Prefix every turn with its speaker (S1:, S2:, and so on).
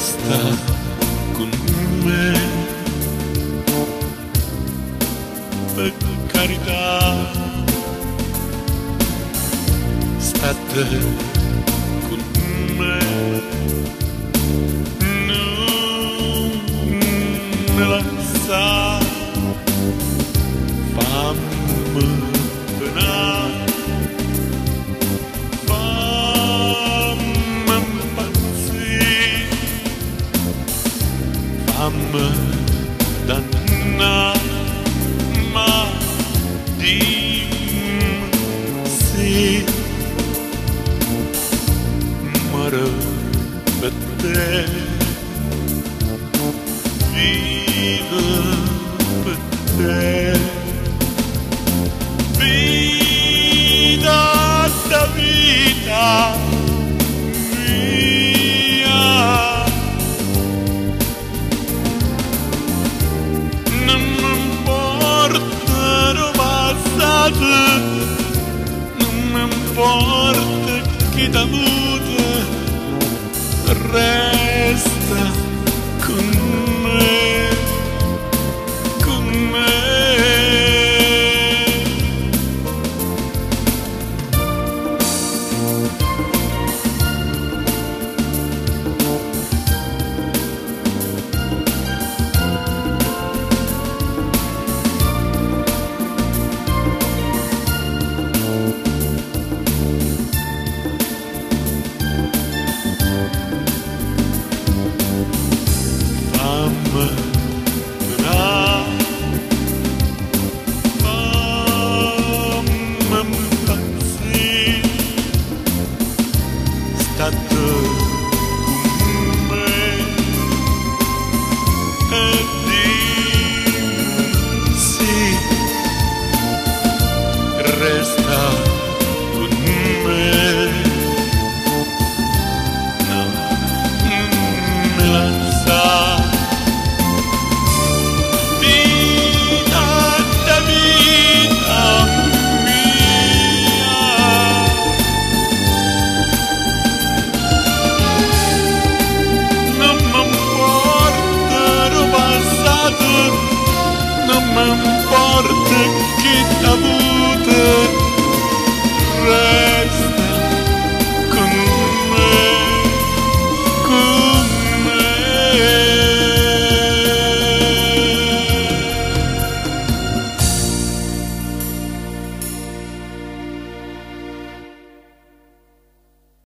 S1: resta con me, per carità, state con me, non me la sa, fammi penare, fammi impazzire, fammi dannare, ma dimmi sì, muore per te, vivo per te, vita da vita mia, non mi importa il passato, non mi importa chi t'ha avuto, resta con me, con me. Fammi penare, fammi impazzire, state con me e dimmi sì, resta